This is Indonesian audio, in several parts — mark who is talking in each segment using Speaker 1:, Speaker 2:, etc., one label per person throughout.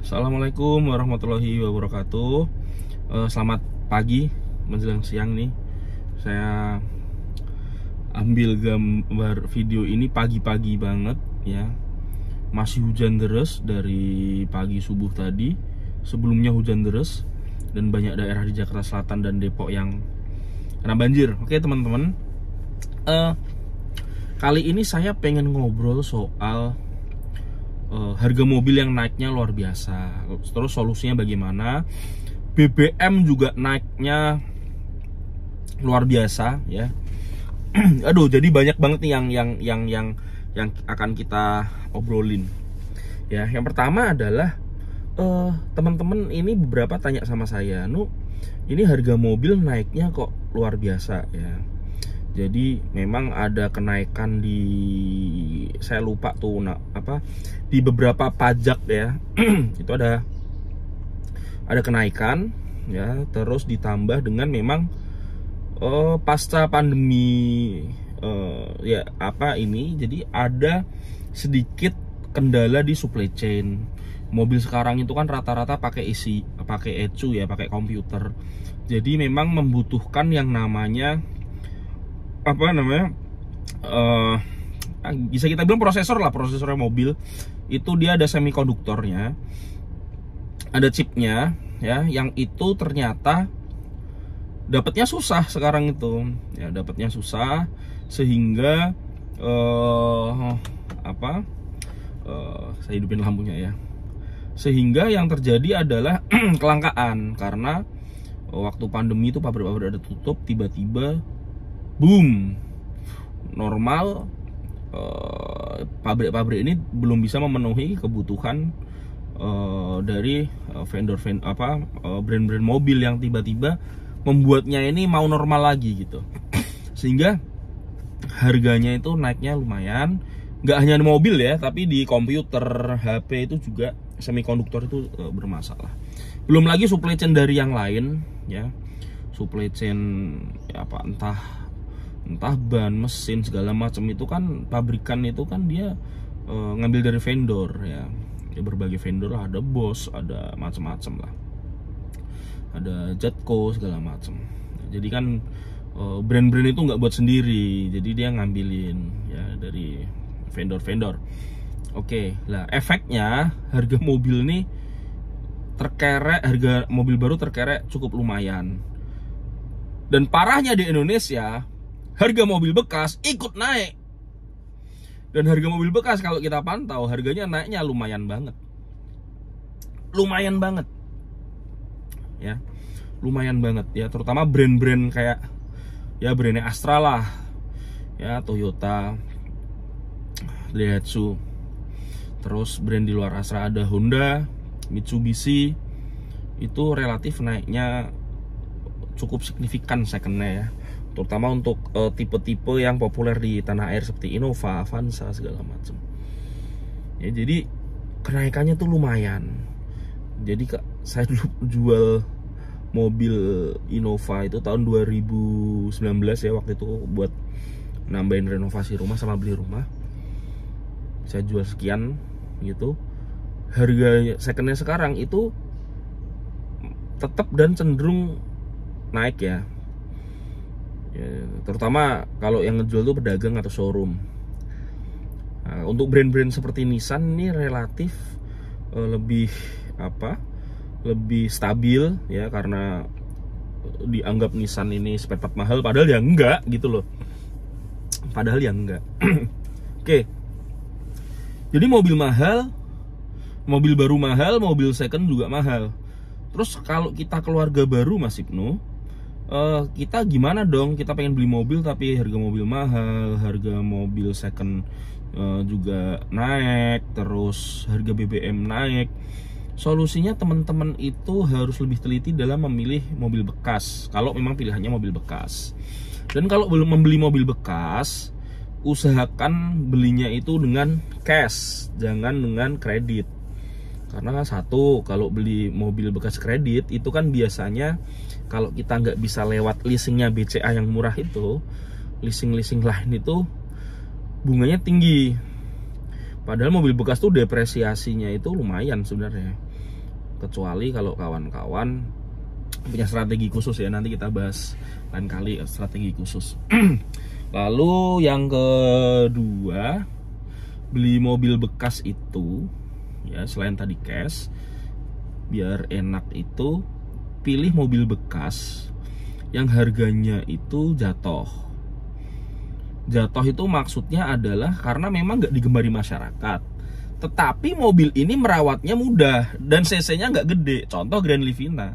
Speaker 1: Assalamualaikum warahmatullahi wabarakatuh. Selamat pagi menjelang siang nih. Saya ambil gambar video ini pagi-pagi banget ya. Masih hujan deras dari pagi subuh tadi. Sebelumnya hujan deras dan banyak daerah di Jakarta Selatan dan Depok yang kena banjir. Oke teman-teman, kali ini saya pengen ngobrol soal harga mobil yang naiknya luar biasa. Terus solusinya bagaimana? BBM juga naiknya luar biasa ya. Aduh, jadi banyak banget nih yang akan kita obrolin. Ya, yang pertama adalah teman-teman ini beberapa tanya sama saya, ini harga mobil naiknya kok luar biasa ya. Jadi memang ada kenaikan saya lupa tuh di beberapa pajak ya. Itu ada kenaikan ya, terus ditambah dengan memang pasca pandemi jadi ada sedikit kendala di supply chain. Mobil sekarang itu kan rata-rata pakai ECU ya, pakai komputer. Jadi memang membutuhkan yang namanya bisa kita bilang prosesornya mobil itu. Dia ada semikonduktornya, ada chipnya ya, yang itu ternyata dapatnya susah sekarang itu ya, dapatnya susah sehingga saya hidupin lampunya ya, sehingga yang terjadi adalah kelangkaan karena waktu pandemi itu pabrik-pabrik ada tutup, tiba-tiba boom, normal pabrik-pabrik ini belum bisa memenuhi kebutuhan dari brand-brand mobil yang tiba-tiba membuatnya ini mau normal lagi gitu, sehingga harganya itu naiknya lumayan. Nggak hanya mobil ya, tapi di komputer, HP itu juga semikonduktor itu bermasalah. Belum lagi supply chain dari yang lain ya, supply chain ya, entah ban, mesin segala macam itu kan pabrikan itu kan dia ngambil dari vendor ya, berbagai vendor lah, ada Bosch, ada macam-macam lah, ada Jetco segala macam. Jadi kan brand-brand itu nggak buat sendiri, jadi dia ngambilin ya dari vendor-vendor. Oke, lah efeknya harga mobil nih terkerek, harga mobil baru terkerek cukup lumayan. Dan parahnya di Indonesia, harga mobil bekas ikut naik. Dan harga mobil bekas kalau kita pantau, harganya naiknya lumayan banget. Lumayan banget. Ya. Lumayan banget ya, terutama brand-brand kayak ya brandnya Astra lah. Ya, Toyota, Daihatsu. Terus brand di luar Astra ada Honda, Mitsubishi. Itu relatif naiknya cukup signifikan secondnya ya, terutama untuk tipe-tipe yang populer di tanah air seperti Innova, Avanza segala macam. Ya, jadi kenaikannya tuh lumayan. Jadi saya dulu jual mobil Innova itu tahun 2019 ya, waktu itu buat nambahin renovasi rumah sama beli rumah. Saya jual sekian gitu. Harga secondnya sekarang itu tetap dan cenderung naik ya. Terutama kalau yang ngejual tuh pedagang atau showroom. Nah, untuk brand-brand seperti Nissan ini relatif lebih stabil ya, karena dianggap Nissan ini spare part mahal, padahal ya enggak gitu loh. Padahal ya enggak. Oke. Jadi mobil mahal, mobil baru mahal, mobil second juga mahal. Terus kalau kita keluarga baru Mas Ibnu, kita gimana dong? Kita pengen beli mobil tapi harga mobil mahal, harga mobil second juga naik, terus harga BBM naik. Solusinya teman-teman itu harus lebih teliti dalam memilih mobil bekas, kalau memang pilihannya mobil bekas. Dan kalau belum membeli mobil bekas, usahakan belinya itu dengan cash, jangan dengan kredit. Karena satu, kalau beli mobil bekas kredit itu kan biasanya kalau kita nggak bisa lewat leasingnya BCA yang murah itu, leasing lain itu bunganya tinggi. Padahal mobil bekas tuh depresiasinya itu lumayan sebenarnya. kecuali kalau kawan-kawan punya strategi khusus ya, nanti kita bahas lain kali strategi khusus. Lalu yang kedua, beli mobil bekas itu ya, selain tadi cash biar enak, itu pilih mobil bekas yang harganya itu jatuh. Jatuh itu maksudnya adalah karena memang nggak digemari masyarakat, tetapi mobil ini merawatnya mudah dan cc-nya nggak gede. Contoh Grand Livina.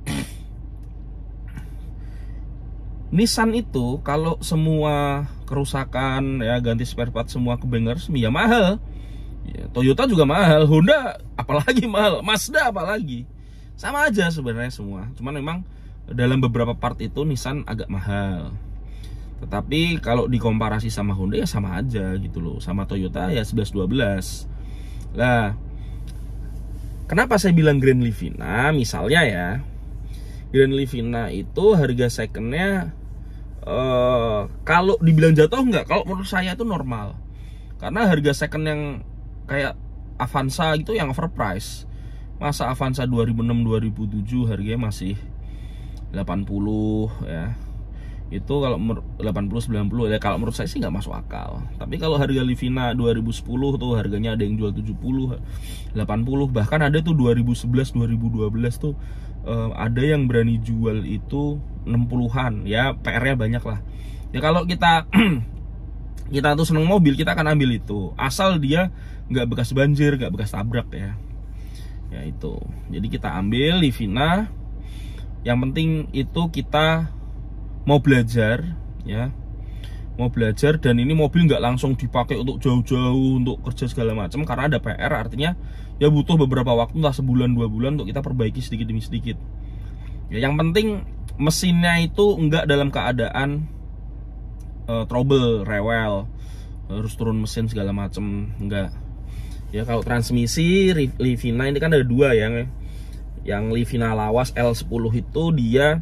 Speaker 1: Nissan itu kalau semua kerusakan ya, ganti spare part semua ke bengkel resmi ya mahal ya. Toyota juga mahal, Honda apalagi mahal, Mazda apalagi, sama aja sebenarnya semua. Cuman memang dalam beberapa part itu Nissan agak mahal. Tetapi kalau dikomparasi sama Honda ya sama aja gitu loh. Sama Toyota ya 11-12. Lah, kenapa saya bilang Grand Livina? Misalnya ya, Grand Livina itu harga secondnya kalau dibilang jatuh enggak, kalau menurut saya itu normal. Karena harga second yang kayak Avanza gitu yang overprice. Masa Avanza 2006-2007 harganya masih 80 ya. Itu kalau 80-90 ya, kalau menurut saya sih nggak masuk akal. Tapi kalau harga Livina 2010 tuh harganya ada yang jual 70, 80, bahkan ada tuh 2011-2012 tuh ada yang berani jual itu 60-an ya. PR-nya banyak lah ya. Kalau kita kita tuh seneng mobil, kita akan ambil itu asal dia nggak bekas banjir, nggak bekas tabrak ya. Ya itu, jadi kita ambil Livina. Yang penting itu kita mau belajar ya, mau belajar, dan ini mobil nggak langsung dipakai untuk jauh-jauh untuk kerja segala macam karena ada PR. Artinya ya butuh beberapa waktu, entah sebulan 2 bulan untuk kita perbaiki sedikit demi sedikit ya. Yang penting mesinnya itu nggak dalam keadaan trouble, rewel, harus turun mesin segala macam, enggak ya. Kalau transmisi Livina ini kan ada dua ya. Yang Livina lawas L10 itu dia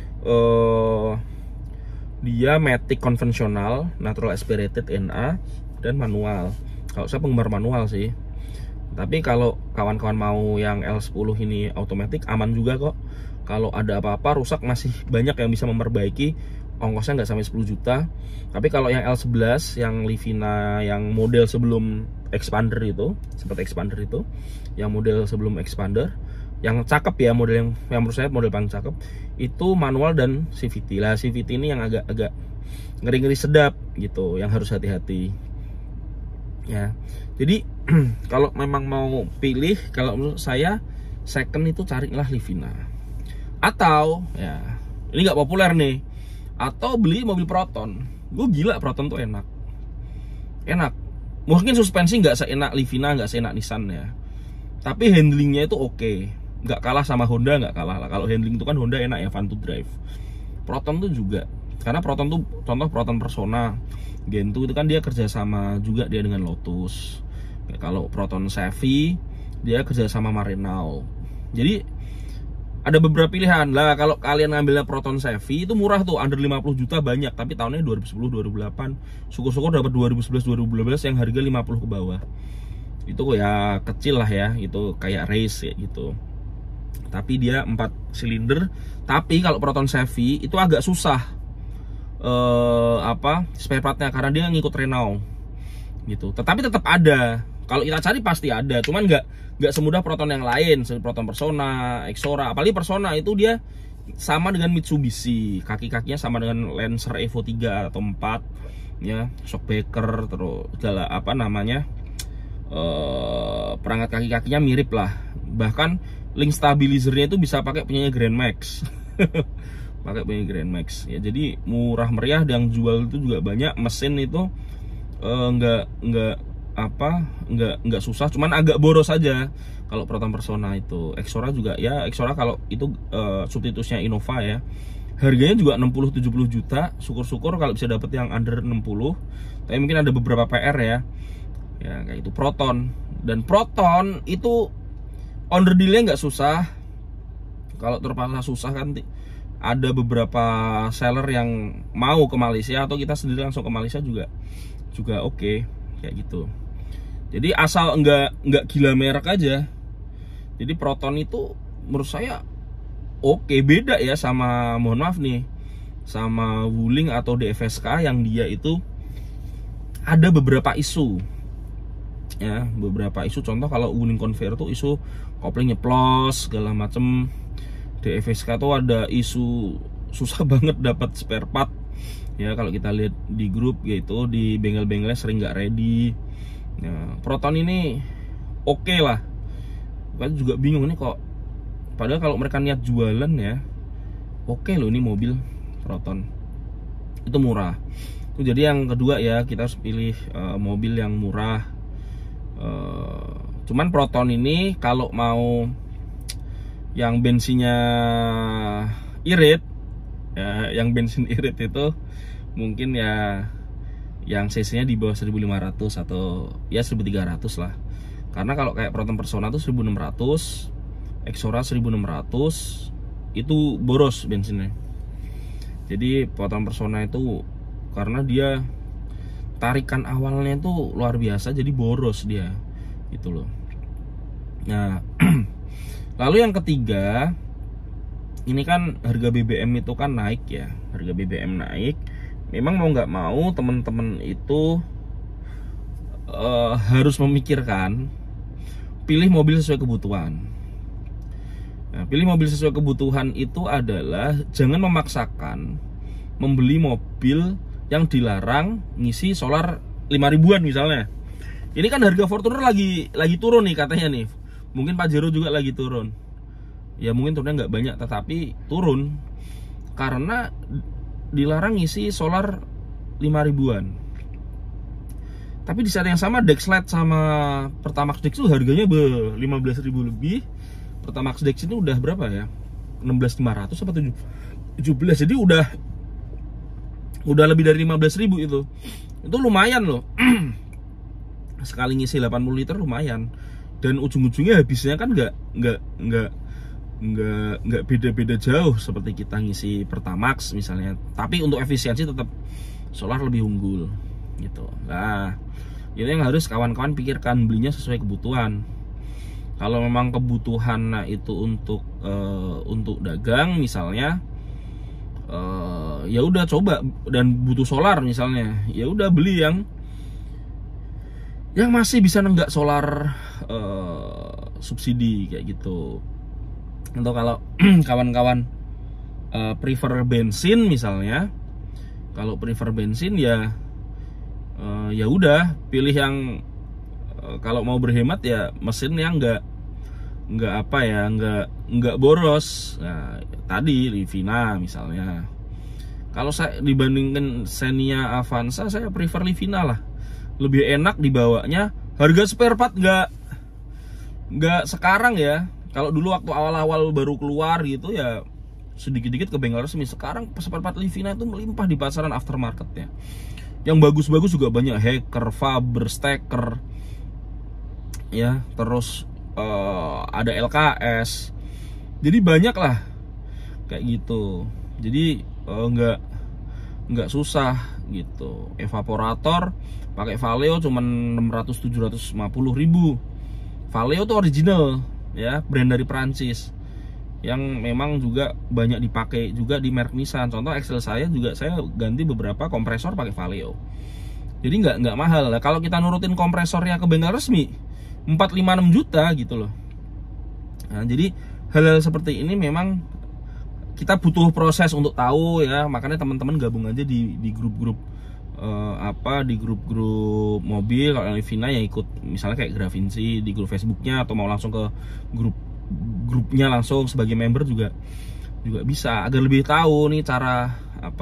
Speaker 1: matic konvensional, natural aspirated NA, dan manual. Kalau saya penggemar manual sih. Tapi kalau kawan-kawan mau yang L10 ini automatic, aman juga kok. Kalau ada apa-apa rusak masih banyak yang bisa memperbaiki. Ongkosnya nggak sampai 10 juta. Tapi kalau yang L11, yang Livina yang model sebelum expander itu, sempat expander itu, yang model sebelum expander, yang cakep ya, model yang menurut saya model paling cakep itu manual dan CVT. Lah CVT ini yang agak ngeri-ngeri sedap gitu, yang harus hati-hati ya. Jadi kalau memang mau pilih, kalau menurut saya second itu carilah Livina. Atau ya, ini nggak populer nih, atau beli mobil Proton. Gue gila, Proton tuh enak. Mungkin suspensi nggak seenak Livina, nggak seenak Nissan ya, tapi handlingnya itu oke. Nggak kalah sama Honda, nggak kalah lah. Kalau handling itu kan Honda enak ya, fun to drive. Proton tuh juga, karena Proton tuh contoh Proton Persona Gen 2 itu kan dia kerjasama juga dia dengan Lotus. Kalau Proton Chevy dia kerjasama Marinau. Jadi ada beberapa pilihan lah. Kalau kalian ngambilnya Proton Chevy itu murah tuh, under 50 juta banyak, tapi tahunnya 2010-2008. Syukur-syukur dapat 2011-2012 yang harga 50 ke bawah. Itu ya kecil lah ya, itu kayak race ya gitu. Tapi dia 4 silinder. Tapi kalau Proton Chevy itu agak susah spare partnya, karena dia ngikut Renault gitu. Tetapi tetap ada, kalau kita cari pasti ada. Cuman nggak semudah Proton yang lain, seperti Proton Persona, Exora. Apalagi Persona itu dia sama dengan Mitsubishi, kaki-kakinya sama dengan Lancer Evo 3 atau 4 ya, shockbreaker, terus segala perangkat kaki-kakinya mirip lah. Bahkan link stabilizernya itu bisa pakai punyanya Grand Max. Pakai punya Grand Max ya. Jadi murah meriah, yang jual itu juga banyak. Mesin itu nggak susah, cuman agak boros aja kalau Proton Persona itu. Exora juga ya, Exora kalau itu substitusinya Innova ya, harganya juga 60-70 juta. Syukur-syukur kalau bisa dapet yang under 60. Tapi mungkin ada beberapa PR ya kayak itu Proton. Dan Proton itu order dealnya nggak susah. Kalau terpaksa susah kan ada beberapa seller yang mau ke Malaysia, atau kita sendiri langsung ke Malaysia juga oke kayak gitu. Jadi asal nggak gila merek aja. Jadi Proton itu menurut saya oke, beda ya sama, mohon maaf nih, sama Wuling atau DFSK yang dia itu ada beberapa isu ya, beberapa isu. Contoh kalau Wuling Conveyor tuh isu kopling nyeplos segala macem. DFSK tuh ada isu susah banget dapat spare part ya, kalau kita lihat di grup yaitu di bengkel-bengkelnya sering nggak ready ya. Proton ini oke lah, kan juga bingung nih kok, padahal kalau mereka niat jualan ya oke loh, ini mobil Proton itu murah. Itu jadi yang kedua ya, kita harus pilih mobil yang murah. Cuman Proton ini kalau mau yang bensinnya irit ya, yang bensin irit itu mungkin ya yang cc-nya di bawah 1500 atau ya 1300 lah. Karena kalau kayak Proton Persona tuh 1600, Exora 1600 itu boros bensinnya. Jadi Proton Persona itu karena dia tarikan awalnya itu luar biasa, jadi boros dia gitu loh. Nah lalu yang ketiga, ini kan harga BBM itu kan naik ya, harga BBM naik. Memang mau nggak mau teman-teman itu harus memikirkan pilih mobil sesuai kebutuhan. Nah, pilih mobil sesuai kebutuhan itu adalah jangan memaksakan membeli mobil yang dilarang ngisi solar 5.000-an misalnya. Ini kan harga Fortuner lagi turun nih katanya nih. Mungkin Pajero juga lagi turun. Ya mungkin turunnya nggak banyak, tetapi turun karena dilarang ngisi solar 5.000-an. Tapi di saat yang sama Dexlite sama Pertamax Dex itu harganya 15.000 lebih. Pertamax Dex itu udah berapa ya? 16.500 apa 17. Jadi udah lebih dari 15.000 itu. Itu lumayan loh. Sekali ngisi 80 liter lumayan. Dan ujung-ujungnya habisnya kan nggak beda-beda jauh seperti kita ngisi Pertamax misalnya. Tapi untuk efisiensi tetap solar lebih unggul gitu. Nah, ini yang harus kawan-kawan pikirkan, belinya sesuai kebutuhan. Kalau memang kebutuhan itu untuk dagang misalnya, ya udah coba, dan butuh solar misalnya, ya udah beli yang masih bisa nenggak solar subsidi kayak gitu. Atau kalau kawan-kawan prefer bensin misalnya, kalau prefer bensin ya udah pilih yang kalau mau berhemat ya mesin yang nggak boros. Nah, tadi Livina misalnya. Kalau saya dibandingkan Xenia Avanza, saya prefer Livina lah. Lebih enak dibawanya. Harga spare part nggak sekarang ya. Kalau dulu waktu awal-awal baru keluar gitu ya sedikit-dikit ke bengkel resmi. Sekarang spare part Livina itu melimpah di pasaran aftermarketnya. Yang bagus-bagus juga banyak, Hacker, Faber, Stacker, ya, terus ada LKS. Jadi banyak lah kayak gitu. Jadi nggak susah gitu. Evaporator pakai Valeo cuman 600-750 ribu. Valeo tuh original ya, brand dari Prancis yang memang juga banyak dipakai juga di merek Nissan. Contoh Excel saya juga saya ganti beberapa kompresor pakai Valeo. Jadi nggak mahal. Nah, kalau kita nurutin kompresornya ke bengkel resmi 4-5-6 juta gitu loh. Nah, jadi hal-hal seperti ini memang kita butuh proses untuk tahu ya. Makanya teman-teman gabung aja di grup-grup di grup-grup mobil. Kalau Livina ya ikut misalnya kayak Gravinci di grup Facebooknya, atau mau langsung ke grupnya langsung sebagai member juga bisa, agar lebih tahu nih cara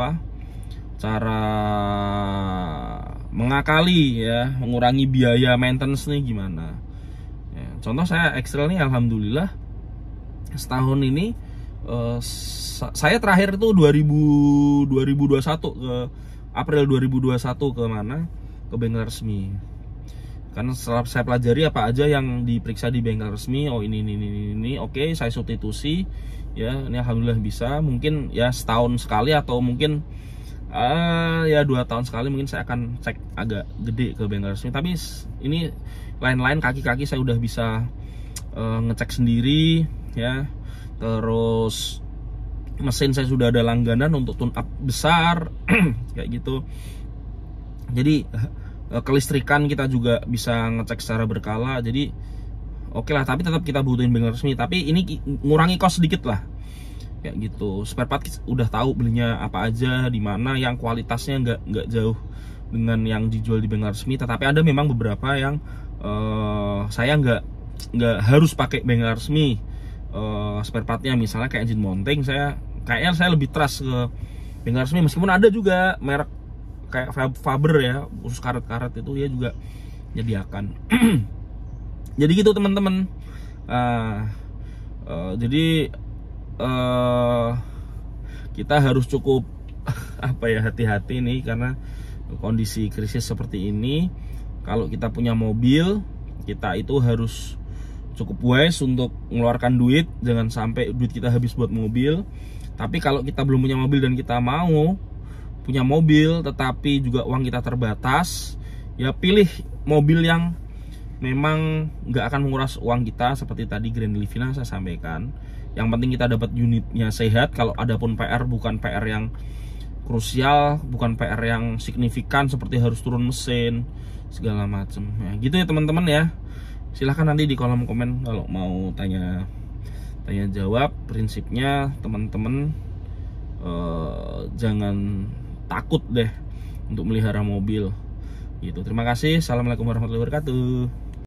Speaker 1: mengakali ya, mengurangi biaya maintenance nih gimana ya. Contoh saya Excel nih alhamdulillah setahun ini saya terakhir itu 2021 ke April 2021 ke mana? Ke bengkel resmi. Karena setelah saya pelajari apa aja yang diperiksa di bengkel resmi, oh ini oke, saya substitusi ya, ini alhamdulillah bisa. Mungkin ya setahun sekali atau mungkin ya 2 tahun sekali mungkin saya akan cek agak gede ke bengkel resmi. Tapi ini lain-lain kaki-kaki saya udah bisa ngecek sendiri ya. Terus mesin saya sudah ada langganan untuk tune up besar kayak gitu. Jadi kelistrikan kita juga bisa ngecek secara berkala. Jadi oke lah, tapi tetap kita butuhin bengkel resmi. Tapi ini ngurangi cost sedikit lah kayak gitu. Spare part udah tahu belinya apa aja, di mana yang kualitasnya nggak jauh dengan yang dijual di bengkel resmi. Tetapi ada memang beberapa yang saya nggak harus pakai bengkel resmi. Spare partnya misalnya kayak engine mounting, kayaknya saya lebih trust ke bengkel resmi, meskipun ada juga merek kayak Faber ya, khusus karet-karet itu ya juga menyediakan. Jadi gitu teman-teman. Jadi kita harus cukup hati-hati nih, karena kondisi krisis seperti ini. Kalau kita punya mobil, kita itu harus cukup wise untuk mengeluarkan duit, jangan sampai duit kita habis buat mobil. Tapi kalau kita belum punya mobil dan kita mau punya mobil tetapi juga uang kita terbatas, ya pilih mobil yang memang nggak akan menguras uang kita, seperti tadi Grand Livina saya sampaikan. Yang penting kita dapat unitnya sehat. Kalau ada pun PR, bukan PR yang krusial, bukan PR yang signifikan seperti harus turun mesin segala macam. Ya, gitu ya teman-teman ya. Silahkan nanti di kolom komen kalau mau tanya jawab. Prinsipnya teman-teman jangan takut deh untuk melihara mobil gitu. Terima kasih. Assalamualaikum warahmatullahi wabarakatuh.